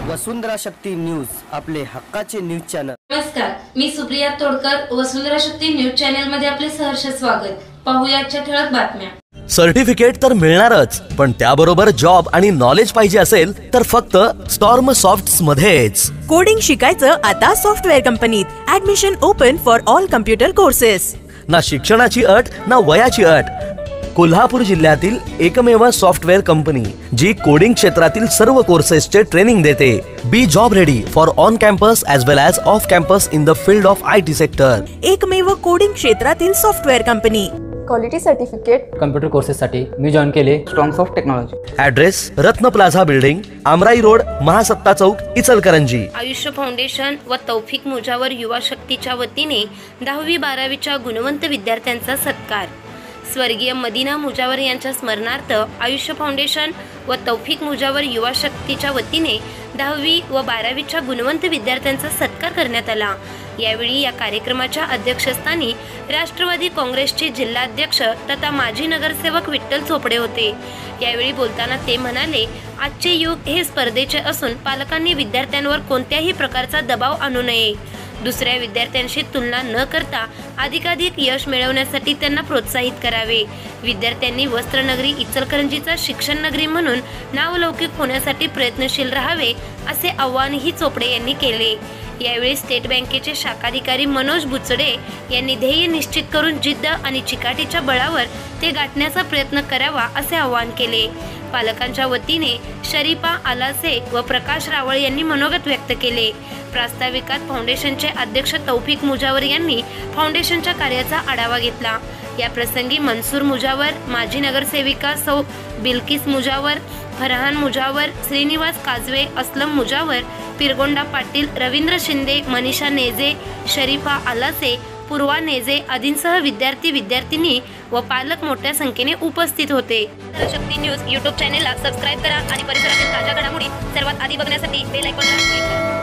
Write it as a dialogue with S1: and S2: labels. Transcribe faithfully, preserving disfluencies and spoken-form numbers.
S1: वसुंधरा Shakti news, आपले हक्काचे news channel.
S2: नमस्कार, मी सुप्रिया तोडकर, वसुंधरा शक्ती न्यूज चॅनल मध्ये आपले सहर्ष स्वागत। पाहूया आजच्या ठळक बातम्या।
S3: सर्टिफिकेट तर मिळणारच, पण त्याबरोबर जॉब आणि नॉलेज पाहिजे असेल तर फक्त स्टॉर्म सॉफ्ट्स मध्येच।
S4: कोडिंग शिकायचं आता सॉफ्टवेअर कंपनीत। Admission open for all computer courses.
S3: ना शिक्षणाची अट ना वयाची अट। कोल्हापूर जिल्ह्यातील एकमेव सॉफ्टवेअर कंपनी जी कोडिंग क्षेत्रातील सर्व कोर्सेसचे ट्रेनिंग देते। Be job ready for on campus as well as off campus in the field of I T sector.
S4: एकमेव कोडिंग क्षेत्रातील software company.
S5: Quality certificate
S6: computer कोर्सेससाठी मी जॉईन केले strong soft technology.
S3: Address Ratna plaza building, Amrai road, Mahasatta Chowk, Ichalkaranji.
S2: आयुष्य foundation व तौफिक मुजावर युवा शक्तीच्या वतीने दहावी बारावीच्या गुणवंत विद्यार्थ्यांचा सत्कार। स्वर्गीय मदीना मुजावर यांच्या स्मरणार्थ आयुष्य फाउंडेशन व तौफिक मुजावर युवा शक्तीच्या वतीने दहावी व बारावीच्या गुणवंत विद्यार्थ्यांचा सत्कार करण्यात आला। यावेळी या कार्यक्रमाच्या अध्यक्षस्थानी राष्ट्रवादी काँग्रेसचे जिल्हाध्यक्ष तथा माजी नगरसेवक विठ्ठल चोपडे होते। यावेळी बोलताना ते म्हणाले, आजचे युग हे स्पर्धेचे असून पालकांनी विद्यार्थ्यांवर कोणत्याही प्रकारचा दबाव आणू नये। दुसऱ्या विद्यार्थ्यांशी तुलना न करता अधिकाधिक यश मिळवण्यासाठी त्यांना प्रोत्साहित करावे। विद्यार्थ्यांनी वस्त्रनगरी इचलकरंजीचा शिक्षण नगरी म्हणून नावलौकिक होण्यासाठी प्रयत्नशील राहावे, असे आवाहनही चोपडे यांनी केले। यावेळी स्टेट बँकेचे शाखाधिकारी मनोज बुचडे यांनी ध्येय निश्चित करून जिद्द आणि चिकाटीच्या बळावर ते गाठण्याचा प्रयत्न करावा, असे आवाहन केले। पालकांच्या वतीने शरीफा आलासे व प्रकाश रावळ यांनी मनोगत व्यक्त केले। प्रास्ताविकात फाउंडेशनचे अध्यक्ष तौफिक मुजावर यांनी फाउंडेशनच्या कार्याचा आढावा घेतला। या प्रसंगी मनसूर मुजावर, माजी नगरसेविका सौ बिल्किस मुजावर, फरहान मुजावर, श्रीनिवास काजवे, असलम मुजावर, पिरगोंडा पाटील, रवींद्र शिंदे, मनीषा नेजे, शरीफा आलासे, पूर्वा नेजे आदींसह विद्यार्थी विद्यार्थिनी व पालक मोठ्या संख्येने उपस्थित होते। शक्ती न्यूज यूट्यूब चॅनेलला सबस्क्राईब करा आणि परिसरातील ताज्या घडामोडी सर्वात आधी बघण्यासाठी बेल आयकॉनला क्लिक करा।